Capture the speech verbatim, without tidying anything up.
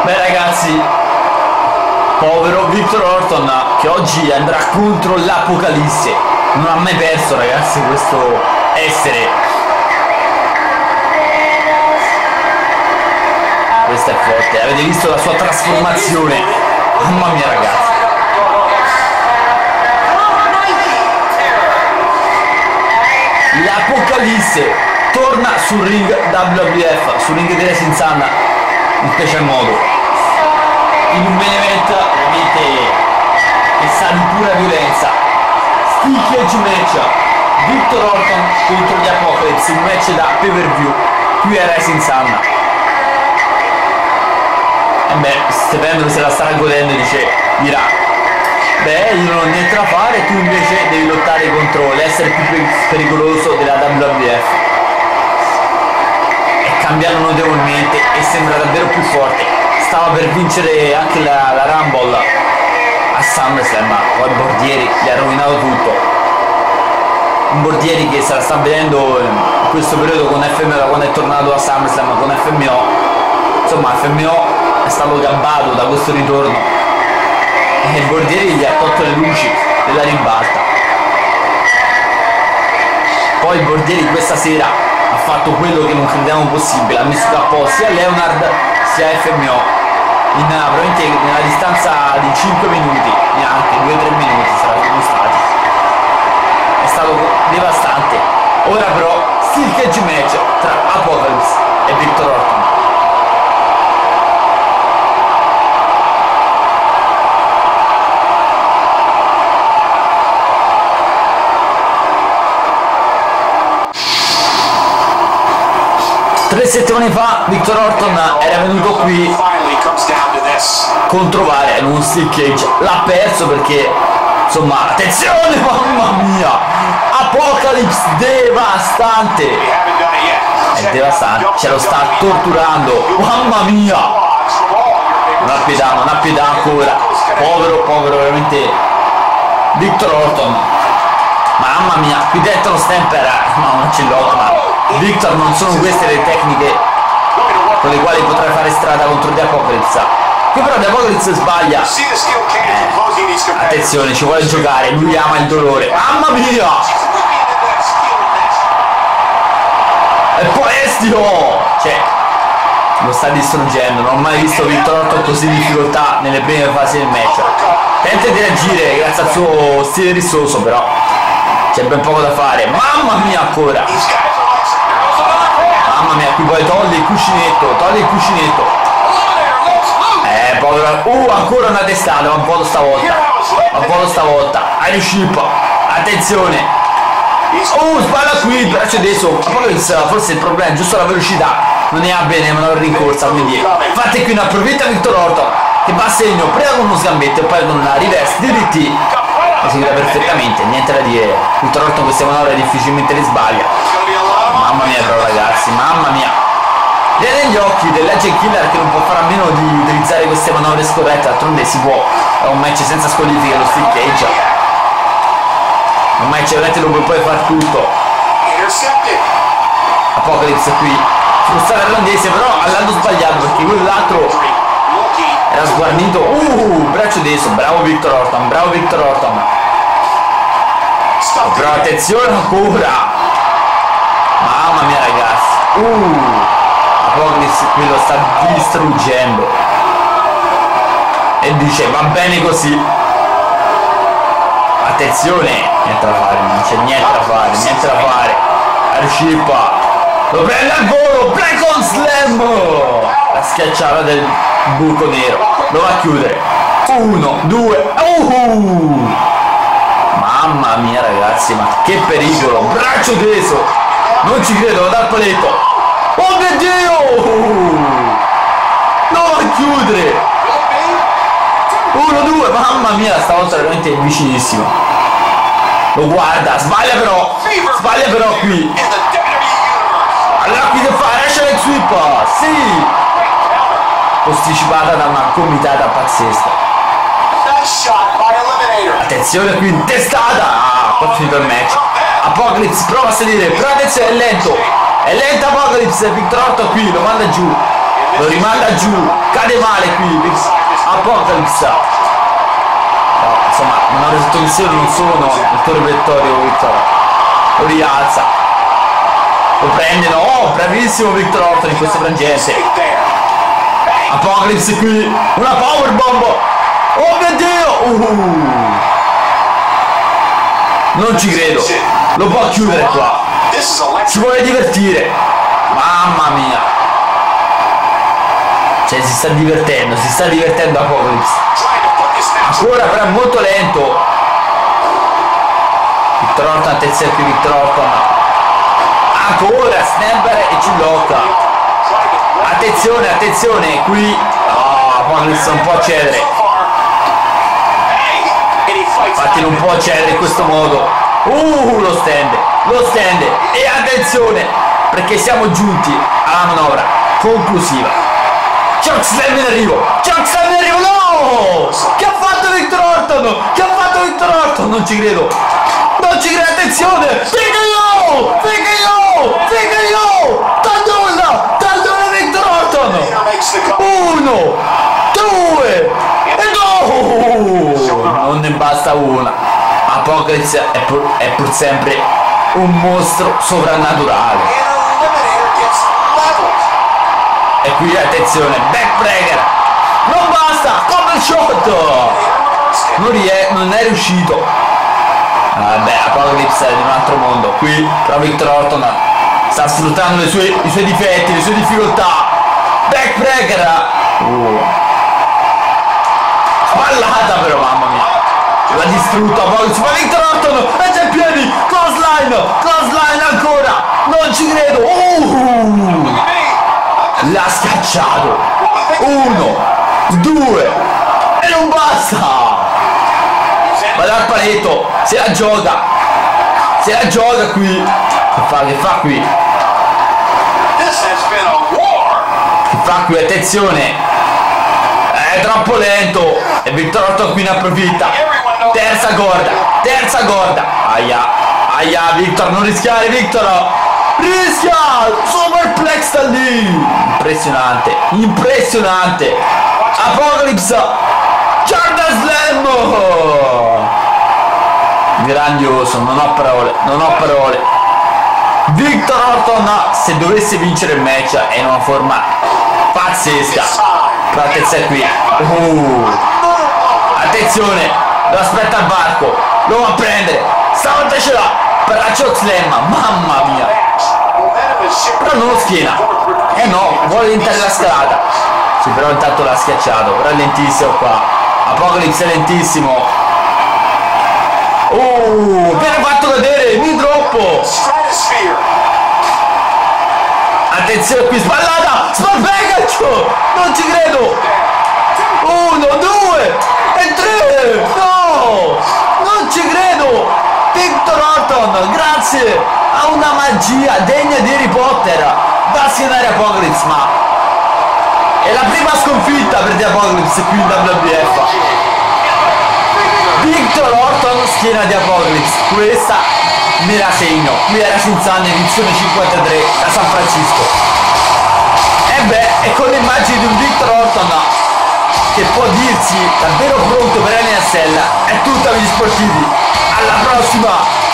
Beh ragazzi, povero Victor Orton che oggi andrà contro l'Apocalisse. Non ha mai perso ragazzi questo essere. Questa è forte, avete visto la sua trasformazione? Mamma mia ragazzi. L'Apocalisse torna sul ring W W F, sul ring di Rising Sun, in special modo, in un main event veramente che sa di pura violenza. Steel Cage match, Victor Orton contro gli Apocalypse, un match da pay per view qui a Rising Sun. E beh, Stephen se la starà godendo e dice, dirà, beh io non ho niente da fare, tu invece devi lottare contro l'essere più pericoloso della W W F. È cambiato notevolmente e sembra davvero più forte. Stava per vincere anche la, la Rumble a SummerSlam, ma poi Bordieri gli ha rovinato tutto. Un Bordieri che se la sta vedendo in questo periodo con F M O, da quando è tornato a SummerSlam con F M O. Insomma F M O è stato gabbato da questo ritorno e Bordieri gli ha tolto le luci della ribalta. Poi Bordieri questa sera ha fatto quello che non credevamo possibile, ha messo K O sia Leonard sia F M O in probabilmente nella distanza di cinque minuti, neanche due tre minuti saranno stati. È stato devastante. Ora però Steel Cage match tra Apocalypse e Victor Orton. Tre settimane fa Victor Orton era venuto qui contro Varia in un Steel Cage, l'ha perso perché insomma, attenzione, mamma mia, Apocalypse devastante, è devastante, ce lo sta torturando, mamma mia, non ha pietà, non ha pietà ancora, povero, povero veramente Victor Orton, mamma mia, qui dentro lo stamper, ma non ce l'ho, ma Victor non sono queste le tecniche con le quali potrai fare strada contro The Apocalypse. Qui però The Apocalypse sbaglia. Eh, attenzione, ci vuole giocare, lui ama il dolore. Mamma mia! E poi Estio! Cioè, lo sta distruggendo. Non ho mai visto Victor Orton così in difficoltà nelle prime fasi del match. Tenta di reagire grazie al suo stile rissoso, però c'è ben poco da fare. Mamma mia ancora! Mamma mia, qui poi togli il cuscinetto, togli il cuscinetto. Eh, povero. Uh, ancora una testata, ma un po' stavolta. Un po' stavolta. Irish Whip. Attenzione. Uh, spalla qui, braccio adesso. Forse il problema è giusto la velocità. Non ne ha bene, ma non rincorsa, quindi. Infatti qui ne approfitta Victor Orton, che va a segno, prima con uno sgambetto e poi con una reverse D D T. Lo si vede perfettamente, niente da dire. Victor Orton queste manovre difficilmente le sbaglia. Mamma mia però ragazzi, mamma mia. Vedete negli occhi del Legend Killer che non può fare a meno di utilizzare queste manovre scorrette, d'altronde si può, è un match senza squalifiche lo Steel Cage. Un match veramente dove puoi far tutto. Apocalypse qui, frustrare irlandese, però all'altro sbagliato perché quell'altro era sguarnito. Uh, braccio teso, bravo Victor Orton, bravo Victor Orton. Però attenzione ancora. Mamma mia ragazzi, uh, Apocalypse qui lo sta distruggendo e dice va bene così. Attenzione, niente da fare, non c'è niente da fare, niente da fare. Arcipa lo prende al volo, Black on Slam, la schiacciata del buco nero, lo va a chiudere. Uno, due, uh, mamma mia ragazzi, ma che pericolo, braccio teso. Non ci credo, dal paletto. Oh mio Dio! No, a chiudere! Uno, due, mamma mia, stavolta veramente vicinissimo. Lo guarda, sbaglia però. Sbaglia però qui. Allora qui che fa? Esce il sweep! Sì! Posticipata da una comitata pazzesca. Attenzione qui, in testata! Ah, poi finito il match. Apocalypse prova a salire, però attenzione, è lento, è lento Apocalypse, Victor Orton qui lo manda giù, lo rimanda giù, cade male qui Apocalypse. No, insomma, non ha risultato che sia non sono il Torre Vittorio Victor, lo rialza, lo prende, no, bravissimo Victor Orton in questo frangente. Apocalypse qui, una powerbomb, oh mio Dio, uh. non ci credo, lo può chiudere qua, si vuole divertire, mamma mia, cioè si sta divertendo, si sta divertendo Apocalypse, ancora però è molto lento. Victor Orton, attenzione qui Victor Orton, ancora snapper e ci blocca, attenzione, attenzione qui, oh, Apocalypse non può cedere, infatti non può cedere in questo modo. Uh, lo stand, lo stand, e attenzione perché siamo giunti alla manovra conclusiva. Chokeslam in arrivo, Chokeslam in arrivo, no! Che ha fatto Victor Orton? Che ha fatto Victor Orton? Non ci credo, non ci credo, attenzione, figa io, figa io, figa io, tandola, tandola Victor Orton, uno, due, e no! Non ne basta una. Apocalypse è pur, è pur sempre un mostro sovrannaturale. E qui attenzione, backbreaker, non basta, cover shot, non, è, non è riuscito. Vabbè, Apocalypse è di un altro mondo. Qui però Victor Orton sta sfruttando le sue, i suoi difetti, le sue difficoltà. Backbreaker, uh. Spallata però, mamma mia, l'ha distrutto Apocalypse, ma Victor Orton è già in piedi, clothesline, clothesline ancora, non ci credo, uh. l'ha schiacciato, uno, due, e non basta, va dal paletto, se la gioca, se la gioca qui, che fa, che fa qui, che fa qui, attenzione, è troppo lento, e Victor Orton qui ne approfitta, terza corda, terza corda, aia, aia, Victor, non rischiare Victor, rischia, superplex da lì, impressionante, impressionante, Apocalypse, Jordan Slam, grandioso, non ho parole, non ho parole. Victor Orton, se dovesse vincere il match, è in una forma pazzesca, però attenzione qui, uh. attenzione, lo aspetta al varco, lo va a prendere, stavolta ce l'ha, per la chokeslam, mamma mia, però non lo schiena, eh no, vuole tentare la scalata, sì, però intanto l'ha schiacciato, però è lentissimo qua, Apocalypse è lentissimo, oh, viene fatto cadere, mi troppo, attenzione qui, spallata, spalpegaccio, non ci credo, uno, due, e tre, no, non ci credo, Victor Orton, grazie a una magia degna di Harry Potter, va a schienare Apocalypse, ma è la prima sconfitta per The Apocalypse qui in W W F. Victor Orton schiena di Apocalypse, questa me la segno, qui era Shinzan edizione cinquantatré da San Francisco, e beh, e con le immagini di un Victor Orton che può dirsi davvero pronto per N S L. È tutto, amici sportivi, alla prossima!